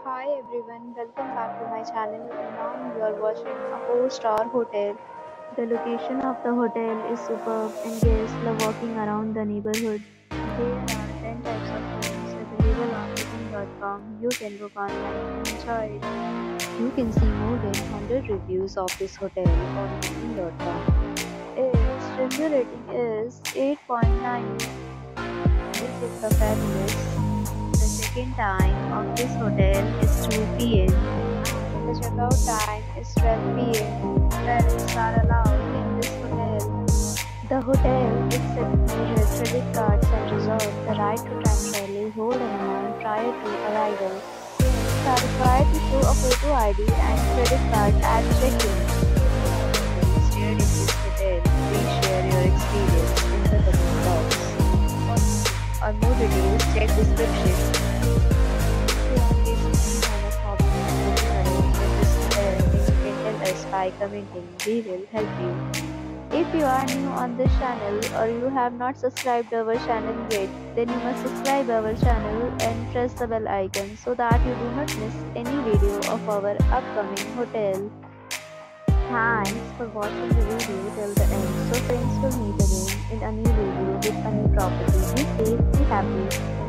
Hi everyone, welcome back to my channel and now you are watching a 4-star hotel. The location of the hotel is superb and guests love walking around the neighborhood. There are 10 types of rooms available on booking.com. You can book online and enjoy it. You can see more than 100 reviews of this hotel on booking.com. Its review rating is 8.9. This is the fabulous. The check-in time of this hotel is 2 p.m. and the checkout time is 12 p.m. Pets are allowed in this hotel. The hotel accepts major credit cards and reserves the right to temporarily hold an amount prior to arrival. Guests are required to show a photo ID and credit card at check-in. If you stayed in this hotel, please share your experience in the comment box. For more details, check description. If you are facing any kind of problem booking a room in this hotel, then you can tell us by commenting. We will help you. If you are new on this channel or you have not subscribed our channel yet, then you must subscribe our channel and press the bell icon so that you do not miss any video of our upcoming hotel. Thanks for watching the video till the end. So friends, will meet again in a new video with a new property. Be safe, be happy.